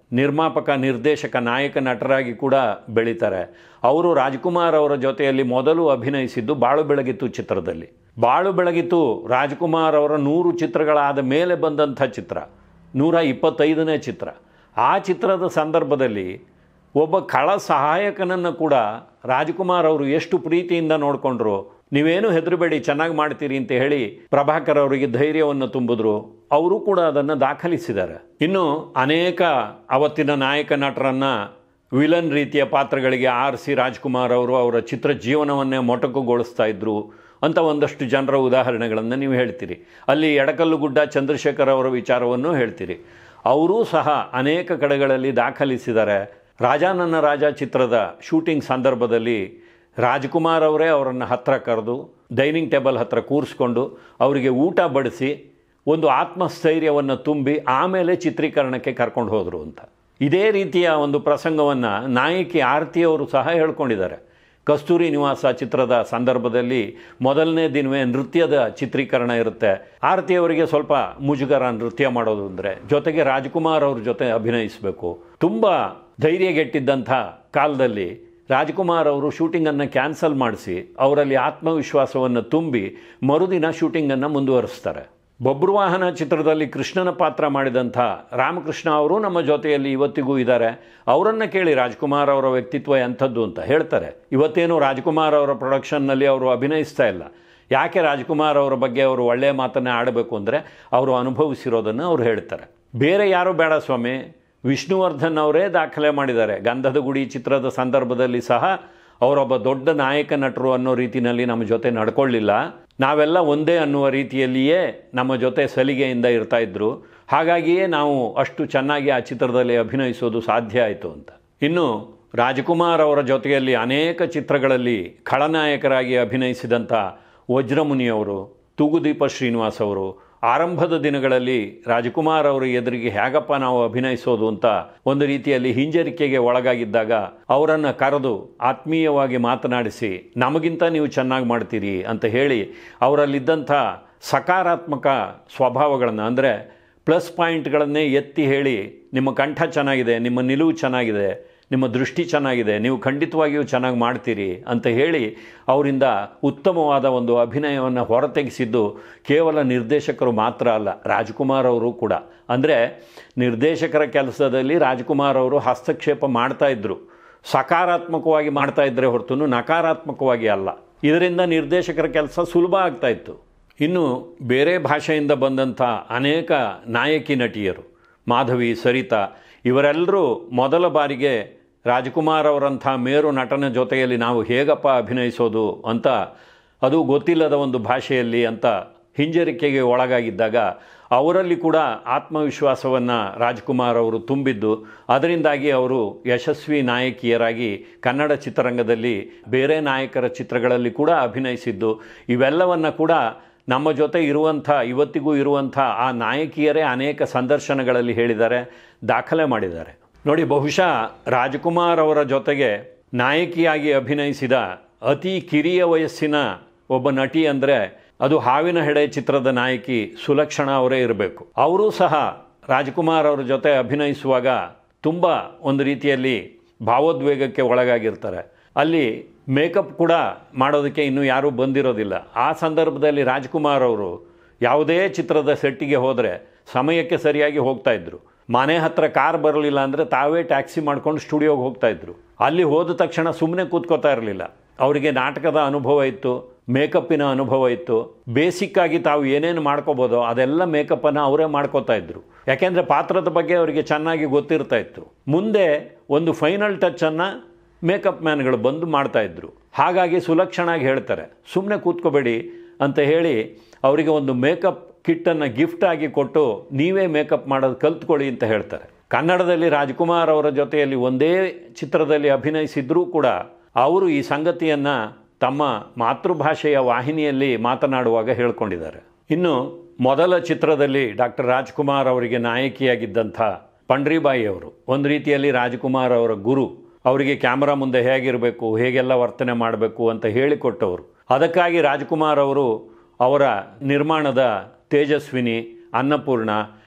Speaker 1: ನಿರ್ಮಾಪಕ, ನಿರ್ದೇಶಕ, ನಾಯಕ ನಟರಾಗಿ ಕೂಡ ಬೆಳೀತಾರೆ. ಅವರು ರಾಜ್ಕುಮಾರ್ ಅವರ ಜೊತೆಯಲ್ಲಿ ಮೊದಲು ಅಭಿನಯಿಸಿದ್ದು ಬಾಳು ಬೆಳಗಿತು ಚಿತ್ರದಲ್ಲಿ. ಬಾಳು ಬೆಳಗಿತು ರಾಜ್ಕುಮಾರ್ ಅವರ ನೂರು ಚಿತ್ರಗಳಾದ ಮೇಲೆ ಬಂದಂಥ ಚಿತ್ರ, ನೂರ ಇಪ್ಪತ್ತೈದನೇ ಚಿತ್ರ. ಆ ಚಿತ್ರದ ಸಂದರ್ಭದಲ್ಲಿ ಒಬ್ಬ ಖಳ ಸಹಾಯಕನನ್ನು ಕೂಡ ರಾಜ್ಕುಮಾರ್ ಅವರು ಎಷ್ಟು ಪ್ರೀತಿಯಿಂದ ನೋಡಿಕೊಂಡ್ರು. ನೀವೇನು ಹೆದರಬೇಡಿ, ಚೆನ್ನಾಗಿ ಮಾಡ್ತೀರಿ ಅಂತ ಹೇಳಿ ಪ್ರಭಾಕರ್ ಅವರಿಗೆ ಧೈರ್ಯವನ್ನು ತುಂಬಿದ್ರು. ಅವರು ಕೂಡ ಅದನ್ನು ದಾಖಲಿಸಿದ್ದಾರೆ. ಇನ್ನು ಅನೇಕ ಅವತ್ತಿನ ನಾಯಕ ನಟರನ್ನು ವಿಲನ್ ರೀತಿಯ ಪಾತ್ರಗಳಿಗೆ ಆರಿಸಿ ರಾಜ್ಕುಮಾರ್ ಅವರು ಅವರ ಚಿತ್ರ ಜೀವನವನ್ನೇ ಮೊಟಕುಗೊಳಿಸ್ತಾ ಇದ್ರು ಅಂತ ಒಂದಷ್ಟು ಜನರ ಉದಾಹರಣೆಗಳನ್ನು ನೀವು ಹೇಳ್ತೀರಿ. ಅಲ್ಲಿ ಎಡಕಲ್ಲು ಗುಡ್ಡ ಚಂದ್ರಶೇಖರ್ ಅವರ ವಿಚಾರವನ್ನು ಹೇಳ್ತೀರಿ. ಅವರೂ ಸಹ ಅನೇಕ ಕಡೆಗಳಲ್ಲಿ ದಾಖಲಿಸಿದ್ದಾರೆ. ರಾಜಾ ನನ್ನ ರಾಜ ಚಿತ್ರದ ಶೂಟಿಂಗ್ ಸಂದರ್ಭದಲ್ಲಿ ರಾಜ್ಕುಮಾರ್ ಅವರೇ ಅವರನ್ನು ಹತ್ತಿರ ಕರೆದು ಡೈನಿಂಗ್ ಟೇಬಲ್ ಹತ್ತಿರ ಕೂರಿಸ್ಕೊಂಡು ಅವರಿಗೆ ಊಟ ಬಡಿಸಿ ಒಂದು ಆತ್ಮಸ್ಥೈರ್ಯವನ್ನು ತುಂಬಿ ಆಮೇಲೆ ಚಿತ್ರೀಕರಣಕ್ಕೆ ಕರ್ಕೊಂಡು ಹೋದರು ಅಂತ. ಇದೇ ರೀತಿಯ ಒಂದು ಪ್ರಸಂಗವನ್ನು ನಾಯಕಿ ಆರತಿಯವರು ಸಹ ಹೇಳ್ಕೊಂಡಿದ್ದಾರೆ. ಕಸ್ತೂರಿ ನಿವಾಸ ಚಿತ್ರದ ಸಂದರ್ಭದಲ್ಲಿ ಮೊದಲನೇ ದಿನವೇ ನೃತ್ಯದ ಚಿತ್ರೀಕರಣ ಇರುತ್ತೆ. ಆರತಿಯವರಿಗೆ ಸ್ವಲ್ಪ ಮುಜುಗರ ನೃತ್ಯ ಮಾಡೋದು ಅಂದರೆ, ಜೊತೆಗೆ ರಾಜ್ಕುಮಾರ್ ಅವ್ರ ಜೊತೆ ಅಭಿನಯಿಸಬೇಕು. ತುಂಬ ಧೈರ್ಯಗೆಟ್ಟಿದ್ದಂಥ ಕಾಲದಲ್ಲಿ ರಾಜ್ಕುಮಾರ್ ಅವರು ಶೂಟಿಂಗನ್ನು ಕ್ಯಾನ್ಸಲ್ ಮಾಡಿಸಿ ಅವರಲ್ಲಿ ಆತ್ಮವಿಶ್ವಾಸವನ್ನು ತುಂಬಿ ಮರುದಿನ ಶೂಟಿಂಗನ್ನು ಮುಂದುವರಿಸ್ತಾರೆ. ಬಬ್ರುವಾಹನ ಚಿತ್ರದಲ್ಲಿ ಕೃಷ್ಣನ ಪಾತ್ರ ಮಾಡಿದಂಥ ರಾಮಕೃಷ್ಣ ಅವರು ನಮ್ಮ ಜೊತೆಯಲ್ಲಿ ಇವತ್ತಿಗೂ ಇದ್ದಾರೆ. ಅವರನ್ನು ಕೇಳಿ ರಾಜ್ಕುಮಾರ್ ಅವರ ವ್ಯಕ್ತಿತ್ವ ಎಂಥದ್ದು ಅಂತ ಹೇಳ್ತಾರೆ. ಇವತ್ತೇನು ರಾಜ್ಕುಮಾರ್ ಅವರ ಪ್ರೊಡಕ್ಷನ್ನಲ್ಲಿ ಅವರು ಅಭಿನಯಿಸ್ತಾ ಇಲ್ಲ. ಯಾಕೆ ರಾಜ್ಕುಮಾರ್ ಅವರ ಬಗ್ಗೆ ಅವರು ಒಳ್ಳೆಯ ಮಾತನ್ನೇ ಆಡಬೇಕು ಅಂದರೆ ಅವರು ಅನುಭವಿಸಿರೋದನ್ನು ಅವರು ಹೇಳ್ತಾರೆ. ಬೇರೆ ಯಾರೂ ಬೇಡ ಸ್ವಾಮಿ, ವಿಷ್ಣುವರ್ಧನ್ ಅವರೇ ದಾಖಲೆ ಮಾಡಿದ್ದಾರೆ. ಗಂಧದ ಗುಡಿ ಚಿತ್ರದ ಸಂದರ್ಭದಲ್ಲಿ ಸಹ ಅವರೊಬ್ಬ ದೊಡ್ಡ ನಾಯಕ ನಟರು ಅನ್ನೋ ರೀತಿಯಲ್ಲಿ ನಮ್ಮ ಜೊತೆ ನಡ್ಕೊಳ್ಳಿಲ್ಲ. ನಾವೆಲ್ಲ ಒಂದೇ ಅನ್ನುವ ರೀತಿಯಲ್ಲಿಯೇ ನಮ್ಮ ಜೊತೆ ಸಲಿಗೆಯಿಂದ ಇರ್ತಾ ಇದ್ದರು. ಹಾಗಾಗಿಯೇ ನಾವು ಅಷ್ಟು ಚೆನ್ನಾಗಿ ಆ ಚಿತ್ರದಲ್ಲಿ ಅಭಿನಯಿಸೋದು ಸಾಧ್ಯ ಆಯಿತು ಅಂತ. ಇನ್ನು ರಾಜ್ಕುಮಾರ್ ಅವರ ಜೊತೆಯಲ್ಲಿ ಅನೇಕ ಚಿತ್ರಗಳಲ್ಲಿ ಖಳನಾಯಕರಾಗಿ ಅಭಿನಯಿಸಿದಂಥ ವಜ್ರಮುನಿಯವರು, ತೂಗುದೀಪ ಶ್ರೀನಿವಾಸ್ ಅವರು ಆರಂಭದ ದಿನಗಳಲ್ಲಿ ರಾಜ್ಕುಮಾರ್ ಅವರ ಎದುರಿಗೆ ಹೇಗಪ್ಪ ನಾವು ಅಭಿನಯಿಸೋದು ಅಂತ ಒಂದು ರೀತಿಯಲ್ಲಿ ಹಿಂಜರಿಕೆಗೆ ಒಳಗಾಗಿದ್ದಾಗ ಅವರನ್ನು ಕರೆದು ಆತ್ಮೀಯವಾಗಿ ಮಾತನಾಡಿಸಿ ನಮಗಿಂತ ನೀವು ಚೆನ್ನಾಗಿ ಮಾಡ್ತೀರಿ ಅಂತ ಹೇಳಿ ಅವರಲ್ಲಿದ್ದಂಥ ಸಕಾರಾತ್ಮಕ ಸ್ವಭಾವಗಳನ್ನು ಅಂದರೆ ಪ್ಲಸ್ ಪಾಯಿಂಟ್ಗಳನ್ನೇ ಎತ್ತಿ ಹೇಳಿ, ನಿಮ್ಮ ಕಂಠ ಚೆನ್ನಾಗಿದೆ, ನಿಮ್ಮ ನಿಲುವು ಚೆನ್ನಾಗಿದೆ, ನಿಮ್ಮ ದೃಷ್ಟಿ ಚೆನ್ನಾಗಿದೆ, ನೀವು ಖಂಡಿತವಾಗಿಯೂ ಚೆನ್ನಾಗಿ ಮಾಡ್ತೀರಿ ಅಂತ ಹೇಳಿ ಅವರಿಂದ ಉತ್ತಮವಾದ ಒಂದು ಅಭಿನಯವನ್ನು ಹೊರತೆಗೆಸಿದ್ದು ಕೇವಲ ನಿರ್ದೇಶಕರು ಮಾತ್ರ ಅಲ್ಲ, ರಾಜ್ಕುಮಾರ್ ಅವರು ಕೂಡ. ಅಂದರೆ ನಿರ್ದೇಶಕರ ಕೆಲಸದಲ್ಲಿ ರಾಜ್ಕುಮಾರ್ ಅವರು ಹಸ್ತಕ್ಷೇಪ ಮಾಡ್ತಾಯಿದ್ರು, ಸಕಾರಾತ್ಮಕವಾಗಿ ಮಾಡ್ತಾಯಿದ್ರೆ ಹೊರತು ನಕಾರಾತ್ಮಕವಾಗಿ ಅಲ್ಲ. ಇದರಿಂದ ನಿರ್ದೇಶಕರ ಕೆಲಸ ಸುಲಭ ಆಗ್ತಾಯಿತ್ತು. ಇನ್ನು ಬೇರೆ ಭಾಷೆಯಿಂದ ಬಂದಂಥ ಅನೇಕ ನಾಯಕಿ ನಟಿಯರು, ಮಾಧವಿ, ಸರಿತಾ, ಇವರೆಲ್ಲರೂ ಮೊದಲ ಬಾರಿಗೆ ರಾಜ್ಕುಮಾರ್ ಅವರಂಥ ಮೇರು ನಟನ ಜೊತೆಯಲ್ಲಿ ನಾವು ಹೇಗಪ್ಪ ಅಭಿನಯಿಸೋದು ಅಂತ, ಅದು ಗೊತ್ತಿಲ್ಲದ ಒಂದು ಭಾಷೆಯಲ್ಲಿ ಅಂತ ಹಿಂಜರಿಕೆಗೆ ಒಳಗಾಗಿದ್ದಾಗ ಅವರಲ್ಲಿ ಕೂಡ ಆತ್ಮವಿಶ್ವಾಸವನ್ನು ರಾಜ್ಕುಮಾರ್ ಅವರು ತುಂಬಿದ್ದು, ಅದರಿಂದಾಗಿ ಅವರು ಯಶಸ್ವಿ ನಾಯಕಿಯರಾಗಿ ಕನ್ನಡ ಚಿತ್ರರಂಗದಲ್ಲಿ ಬೇರೆ ನಾಯಕರ ಚಿತ್ರಗಳಲ್ಲಿ ಕೂಡ ಅಭಿನಯಿಸಿದ್ದು. ಇವೆಲ್ಲವನ್ನು ಕೂಡ ನಮ್ಮ ಜೊತೆ ಇರುವಂಥ, ಇವತ್ತಿಗೂ ಇರುವಂಥ ಆ ನಾಯಕಿಯರೇ ಅನೇಕ ಸಂದರ್ಶನಗಳಲ್ಲಿ ಹೇಳಿದ್ದಾರೆ, ದಾಖಲೆ ಮಾಡಿದ್ದಾರೆ. ನೋಡಿ, ಬಹುಶಃ ರಾಜ್ಕುಮಾರ್ ಅವರ ಜೊತೆಗೆ ನಾಯಕಿಯಾಗಿ ಅಭಿನಯಿಸಿದ ಅತಿ ಕಿರಿಯ ವಯಸ್ಸಿನ ಒಬ್ಬ ನಟಿ ಅಂದರೆ ಅದು ಹಾವಿನ ಹೆಡೆ ಚಿತ್ರದ ನಾಯಕಿ ಸುಲಕ್ಷಣಾ ಅವರೇ ಇರಬೇಕು. ಅವರೂ ಸಹ ರಾಜ್ಕುಮಾರ್ ಅವರ ಜೊತೆ ಅಭಿನಯಿಸುವಾಗ ತುಂಬ ಒಂದು ರೀತಿಯಲ್ಲಿ ಭಾವೋದ್ವೇಗಕ್ಕೆ ಒಳಗಾಗಿರ್ತಾರೆ. ಅಲ್ಲಿ ಮೇಕಪ್ ಕೂಡ ಮಾಡೋದಕ್ಕೆ ಇನ್ನೂ ಯಾರೂ ಬಂದಿರೋದಿಲ್ಲ. ಆ ಸಂದರ್ಭದಲ್ಲಿ ರಾಜ್ಕುಮಾರ್ ಅವರು ಯಾವುದೇ ಚಿತ್ರದ ಸೆಟ್ಟಿಗೆ ಹೋದರೆ ಸಮಯಕ್ಕೆ ಸರಿಯಾಗಿ ಹೋಗ್ತಾಯಿದ್ರು. ಮನೆ ಹತ್ರ ಕಾರ್ ಬರಲಿಲ್ಲ ಅಂದರೆ ತಾವೇ ಟ್ಯಾಕ್ಸಿ ಮಾಡ್ಕೊಂಡು ಸ್ಟುಡಿಯೋಗೆ ಹೋಗ್ತಾಯಿದ್ರು. ಅಲ್ಲಿ ಹೋದ ತಕ್ಷಣ ಸುಮ್ಮನೆ ಕೂತ್ಕೋತಾ ಇರಲಿಲ್ಲ. ಅವರಿಗೆ ನಾಟಕದ ಅನುಭವ ಇತ್ತು, ಮೇಕಪ್ಪಿನ ಅನುಭವ ಇತ್ತು. ಬೇಸಿಕ್ಕಾಗಿ ತಾವು ಏನೇನು ಮಾಡ್ಕೋಬೋದೋ ಅದೆಲ್ಲ ಮೇಕಪ್ಪನ್ನು ಅವರೇ ಮಾಡ್ಕೋತಾ ಇದ್ರು. ಯಾಕೆಂದರೆ ಪಾತ್ರದ ಬಗ್ಗೆ ಅವರಿಗೆ ಚೆನ್ನಾಗಿ ಗೊತ್ತಿರ್ತಾ ಇತ್ತು. ಮುಂದೆ ಒಂದು ಫೈನಲ್ ಟಚ್ಚನ್ನು ಮೇಕಪ್ ಮ್ಯಾನ್ಗಳು ಬಂದು ಮಾಡ್ತಾಯಿದ್ರು. ಹಾಗಾಗಿ ಸುಲಕ್ಷಣಾಗಿ ಹೇಳ್ತಾರೆ, ಸುಮ್ಮನೆ ಕೂತ್ಕೋಬೇಡಿ ಅಂತ ಹೇಳಿ ಅವರಿಗೆ ಒಂದು ಮೇಕಪ್ ಕಿಟ್ಟನ್ನು ಗಿಫ್ಟ್ ಆಗಿ ಕೊಟ್ಟು ನೀವೇ ಮೇಕಪ್ ಮಾಡೋದು ಕಲ್ತ್ಕೊಳ್ಳಿ ಅಂತ ಹೇಳ್ತಾರೆ. ಕನ್ನಡದಲ್ಲಿ ರಾಜ್ಕುಮಾರ್ ಅವರ ಜೊತೆಯಲ್ಲಿ ಒಂದೇ ಚಿತ್ರದಲ್ಲಿ ಅಭಿನಯಿಸಿದ್ರೂ ಕೂಡ ಅವರು ಈ ಸಂಗತಿಯನ್ನು ತಮ್ಮ ಮಾತೃಭಾಷೆಯ ವಾಹಿನಿಯಲ್ಲಿ ಮಾತನಾಡುವಾಗ ಹೇಳ್ಕೊಂಡಿದ್ದಾರೆ. ಇನ್ನು ಮೊದಲ ಚಿತ್ರದಲ್ಲಿ ಡಾಕ್ಟರ್ ರಾಜ್ಕುಮಾರ್ ಅವರಿಗೆ ನಾಯಕಿಯಾಗಿದ್ದಂಥ ಪಂಡ್ರಿಬಾಯಿ ಅವರು ಒಂದು ರೀತಿಯಲ್ಲಿ ರಾಜ್ಕುಮಾರ್ ಅವರ ಗುರು. ಅವರಿಗೆ ಕ್ಯಾಮ್ರಾ ಮುಂದೆ ಹೇಗಿರಬೇಕು, ಹೇಗೆಲ್ಲ ವರ್ತನೆ ಮಾಡಬೇಕು ಅಂತ ಹೇಳಿಕೊಟ್ಟವರು. ಅದಕ್ಕಾಗಿ ರಾಜ್ಕುಮಾರ್ ಅವರು ಅವರ ನಿರ್ಮಾಣದ ತೇಜಸ್ವಿನಿ, ಅನ್ನಪೂರ್ಣ,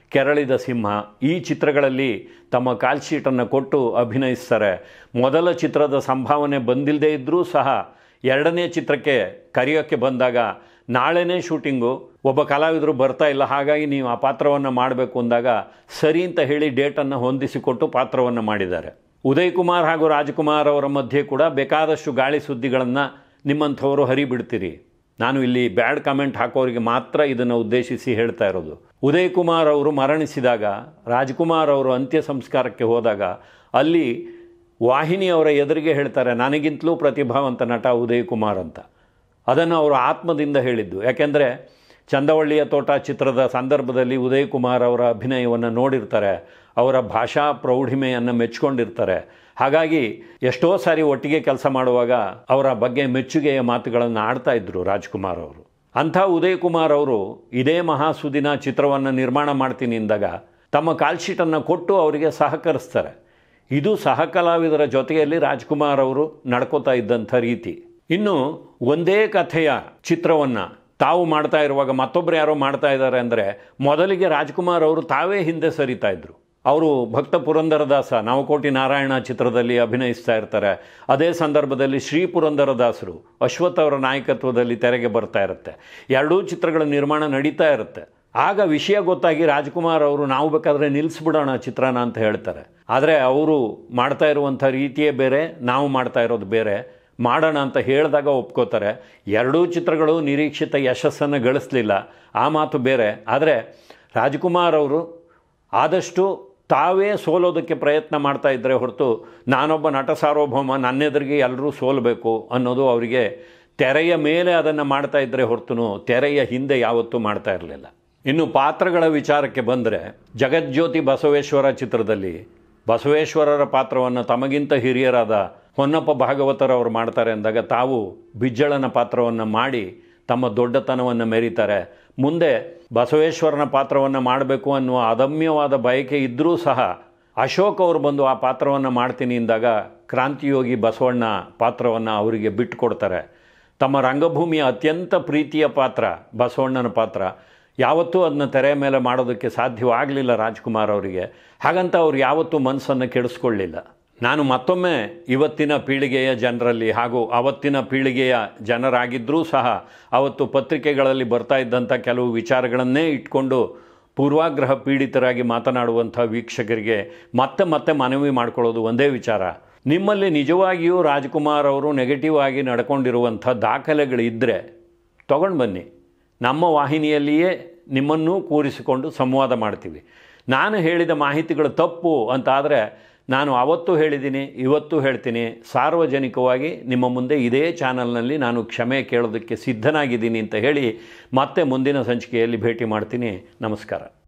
Speaker 1: ಕೆರಳಿದ ಸಿಂಹ ಈ ಚಿತ್ರಗಳಲ್ಲಿ ತಮ್ಮ ಕಾಲ್ ಶೀಟನ್ನು ಕೊಟ್ಟು ಅಭಿನಯಿಸ್ತಾರೆ. ಮೊದಲ ಚಿತ್ರದ ಸಂಭಾವನೆ ಬಂದಿಲ್ಲದೇ ಇದ್ದರೂ ಸಹ ಎರಡನೇ ಚಿತ್ರಕ್ಕೆ ಕರೆಯೋಕ್ಕೆ ಬಂದಾಗ ನಾಳೆನೇ ಶೂಟಿಂಗು, ಒಬ್ಬ ಕಲಾವಿದರು ಬರ್ತಾ ಇಲ್ಲ, ಹಾಗಾಗಿ ನೀವು ಆ ಪಾತ್ರವನ್ನು ಮಾಡಬೇಕು ಅಂದಾಗ ಸರಿ ಅಂತ ಹೇಳಿ ಡೇಟನ್ನು ಹೊಂದಿಸಿಕೊಟ್ಟು ಪಾತ್ರವನ್ನು ಮಾಡಿದ್ದಾರೆ. ಉದಯ್ ಕುಮಾರ್ ಹಾಗೂ ರಾಜ್ಕುಮಾರ್ ಅವರ ಮಧ್ಯೆ ಕೂಡ ಬೇಕಾದಷ್ಟು ಗಾಳಿ ಸುದ್ದಿಗಳನ್ನು ನಿಮ್ಮಂಥವರು ಹರಿಬಿಡ್ತೀರಿ. ನಾನು ಇಲ್ಲಿ ಬ್ಯಾಡ್ ಕಮೆಂಟ್ ಹಾಕೋರಿಗೆ ಮಾತ್ರ ಇದನ್ನು ಉದ್ದೇಶಿಸಿ ಹೇಳ್ತಾ ಇರೋದು. ಉದಯ್ ಕುಮಾರ್ ಅವರು ಮರಣಿಸಿದಾಗ ರಾಜ್ಕುಮಾರ್ ಅವರು ಅಂತ್ಯ ಸಂಸ್ಕಾರಕ್ಕೆ ಹೋದಾಗ ಅಲ್ಲಿ ವಾಹಿನಿಯವರ ಎದುರಿಗೆ ಹೇಳ್ತಾರೆ, ನನಗಿಂತಲೂ ಪ್ರತಿಭಾವಂತ ನಟ ಉದಯ್ ಕುಮಾರ್ ಅಂತ. ಅದನ್ನು ಅವರು ಆತ್ಮದಿಂದ ಹೇಳಿದ್ದು. ಯಾಕೆಂದರೆ ಚಂದವಳ್ಳಿಯ ತೋಟ ಚಿತ್ರದ ಸಂದರ್ಭದಲ್ಲಿ ಉದಯ್ ಕುಮಾರ್ ಅವರ ಅಭಿನಯವನ್ನು ನೋಡಿರ್ತಾರೆ, ಅವರ ಭಾಷಾ ಪ್ರೌಢಿಮೆಯನ್ನು ಮೆಚ್ಚಿಕೊಂಡಿರ್ತಾರೆ. ಹಾಗಾಗಿ ಎಷ್ಟೋ ಸಾರಿ ಒಟ್ಟಿಗೆ ಕೆಲಸ ಮಾಡುವಾಗ ಅವರ ಬಗ್ಗೆ ಮೆಚ್ಚುಗೆಯ ಮಾತುಗಳನ್ನು ಆಡ್ತಾ ಇದ್ದರು ರಾಜ್ಕುಮಾರ್ ಅವರು. ಅಂಥ ಉದಯ್ ಕುಮಾರ್ ಅವರು ಇದೇ ಮಹಾಸುದಿನ ಚಿತ್ರವನ್ನು ನಿರ್ಮಾಣ ಮಾಡ್ತೀನಿ ಎಂದಾಗ ತಮ್ಮ ಕಾಲ್ಶೀಟನ್ನು ಕೊಟ್ಟು ಅವರಿಗೆ ಸಹಕರಿಸ್ತಾರೆ. ಇದು ಸಹ ಕಲಾವಿದರ ಜೊತೆಯಲ್ಲಿ ರಾಜ್ಕುಮಾರ್ ಅವರು ನಡ್ಕೋತಾ ಇದ್ದಂಥ ರೀತಿ. ಇನ್ನು ಒಂದೇ ಕಥೆಯ ಚಿತ್ರವನ್ನು ತಾವು ಮಾಡ್ತಾ ಇರುವಾಗ ಮತ್ತೊಬ್ಬರು ಯಾರೋ ಮಾಡ್ತಾ ಇದ್ದಾರೆ ಅಂದರೆ ಮೊದಲಿಗೆ ರಾಜ್ಕುಮಾರ್ ಅವರು ತಾವೇ ಹಿಂದೆ ಸರಿತಾ ಇದ್ದರು. ಅವರು ಭಕ್ತ ಪುರಂದರದಾಸ ನವಕೋಟಿ ನಾರಾಯಣ ಚಿತ್ರದಲ್ಲಿ ಅಭಿನಯಿಸ್ತಾ ಇರ್ತಾರೆ. ಅದೇ ಸಂದರ್ಭದಲ್ಲಿ ಶ್ರೀ ಪುರಂದರದಾಸರು ಅಶ್ವಥ್ ಅವರ ನಾಯಕತ್ವದಲ್ಲಿ ತೆರೆಗೆ ಬರ್ತಾ ಇರುತ್ತೆ. ಎರಡೂ ಚಿತ್ರಗಳ ನಿರ್ಮಾಣ ನಡೀತಾ ಇರುತ್ತೆ. ಆಗ ವಿಷಯ ಗೊತ್ತಾಗಿ ರಾಜ್ಕುಮಾರ್ ಅವರು ನಾವು ಬೇಕಾದರೆ ನಿಲ್ಲಿಸ್ಬಿಡೋಣ ಚಿತ್ರನ ಅಂತ ಹೇಳ್ತಾರೆ. ಆದರೆ ಅವರು ಮಾಡ್ತಾ ಇರುವಂಥ ರೀತಿಯೇ ಬೇರೆ, ನಾವು ಮಾಡ್ತಾ ಇರೋದು ಬೇರೆ. ಮಾಡೋಣ ಅಂತ ಹೇಳಿದಾಗ ಒಪ್ಕೋತಾರೆ. ಎರಡೂ ಚಿತ್ರಗಳು ನಿರೀಕ್ಷಿತ ಯಶಸ್ಸನ್ನು ಗಳಿಸಲಿಲ್ಲ, ಆ ಮಾತು ಬೇರೆ. ಆದರೆ ರಾಜ್ಕುಮಾರ್ ಅವರು ಆದಷ್ಟು ತಾವೇ ಸೋಲೋದಕ್ಕೆ ಪ್ರಯತ್ನ ಮಾಡ್ತಾ ಇದ್ದರೆ ಹೊರತು ನಾನೊಬ್ಬ ನಟ ಸಾರ್ವಭೌಮ, ನನ್ನೆದುರಿಗೆ ಎಲ್ಲರೂ ಸೋಲಬೇಕು ಅನ್ನೋದು ಅವರಿಗೆ ತೆರೆಯ ಮೇಲೆ ಅದನ್ನು ಮಾಡ್ತಾ ಇದ್ದರೆ ಹೊರತು ತೆರೆಯ ಹಿಂದೆ ಯಾವತ್ತೂ ಮಾಡ್ತಾ ಇರಲಿಲ್ಲ. ಇನ್ನು ಪಾತ್ರಗಳ ವಿಚಾರಕ್ಕೆ ಬಂದರೆ ಜಗಜ್ಯೋತಿ ಬಸವೇಶ್ವರ ಚಿತ್ರದಲ್ಲಿ ಬಸವೇಶ್ವರರ ಪಾತ್ರವನ್ನು ತಮಗಿಂತ ಹಿರಿಯರಾದ ಹೊನ್ನಪ್ಪ ಭಾಗವತರವರು ಮಾಡ್ತಾರೆ ಅಂದಾಗ ತಾವು ಬಿಜ್ಜಳನ ಪಾತ್ರವನ್ನು ಮಾಡಿ ತಮ್ಮ ದೊಡ್ಡತನವನ್ನು ಮೆರೀತಾರೆ. ಮುಂದೆ ಬಸವೇಶ್ವರನ ಪಾತ್ರವನ್ನು ಮಾಡಬೇಕು ಅನ್ನುವ ಅದಮ್ಯವಾದ ಬಯಕೆ ಇದ್ದರೂ ಸಹ ಅಶೋಕ್ ಅವರು ಬಂದು ಆ ಪಾತ್ರವನ್ನು ಮಾಡ್ತೀನಿ ಎಂದಾಗ ಕ್ರಾಂತಿಯೋಗಿ ಬಸವಣ್ಣ ಪಾತ್ರವನ್ನು ಅವರಿಗೆ ಬಿಟ್ಟುಕೊಡ್ತಾರೆ. ತಮ್ಮ ರಂಗಭೂಮಿಯ ಅತ್ಯಂತ ಪ್ರೀತಿಯ ಪಾತ್ರ ಬಸವಣ್ಣನ ಪಾತ್ರ, ಯಾವತ್ತೂ ಅದನ್ನ ತೆರೆ ಮೇಲೆ ಮಾಡೋದಕ್ಕೆ ಸಾಧ್ಯವಾಗಲಿಲ್ಲ ರಾಜ್ಕುಮಾರ್ ಅವರಿಗೆ. ಹಾಗಂತ ಅವ್ರು ಯಾವತ್ತೂ ಮನಸ್ಸನ್ನು ಕೆಡಿಸ್ಕೊಳ್ಳಿಲ್ಲ. ನಾನು ಮತ್ತೊಮ್ಮೆ ಇವತ್ತಿನ ಪೀಳಿಗೆಯ ಜನರಲ್ಲಿ ಹಾಗೂ ಅವತ್ತಿನ ಪೀಳಿಗೆಯ ಜನರಾಗಿದ್ದರೂ ಸಹ ಅವತ್ತು ಪತ್ರಿಕೆಗಳಲ್ಲಿ ಬರ್ತಾ ಇದ್ದಂಥ ಕೆಲವು ವಿಚಾರಗಳನ್ನೇ ಇಟ್ಕೊಂಡು ಪೂರ್ವಾಗ್ರಹ ಪೀಡಿತರಾಗಿ ಮಾತನಾಡುವಂಥ ವೀಕ್ಷಕರಿಗೆ ಮತ್ತೆ ಮತ್ತೆ ಮನವಿ ಮಾಡಿಕೊಳ್ಳೋದು ಒಂದೇ ವಿಚಾರ. ನಿಮ್ಮಲ್ಲಿ ನಿಜವಾಗಿಯೂ ರಾಜ್ಕುಮಾರ್ ಅವರು ನೆಗೆಟಿವ್ ಆಗಿ ನಡ್ಕೊಂಡಿರುವಂಥ ದಾಖಲೆಗಳಿದ್ದರೆ ತೊಗೊಂಡು ಬನ್ನಿ. ನಮ್ಮ ವಾಹಿನಿಯಲ್ಲಿಯೇ ನಿಮ್ಮನ್ನೂ ಕೂರಿಸಿಕೊಂಡು ಸಂವಾದ ಮಾಡ್ತೀವಿ. ನಾನು ಹೇಳಿದ ಮಾಹಿತಿಗಳು ತಪ್ಪು ಅಂತಾದರೆ ನಾನು ಅವತ್ತು ಹೇಳಿದ್ದೀನಿ, ಇವತ್ತು ಹೇಳ್ತೀನಿ, ಸಾರ್ವಜನಿಕವಾಗಿ ನಿಮ್ಮ ಮುಂದೆ ಇದೇ ಚಾನಲ್ನಲ್ಲಿ ನಾನು ಕ್ಷಮೆ ಕೇಳೋದಕ್ಕೆ ಸಿದ್ಧನಾಗಿದ್ದೀನಿ ಅಂತ ಹೇಳಿ ಮತ್ತೆ ಮುಂದಿನ ಸಂಚಿಕೆಯಲ್ಲಿ ಭೇಟಿ ಮಾಡ್ತೀನಿ. ನಮಸ್ಕಾರ.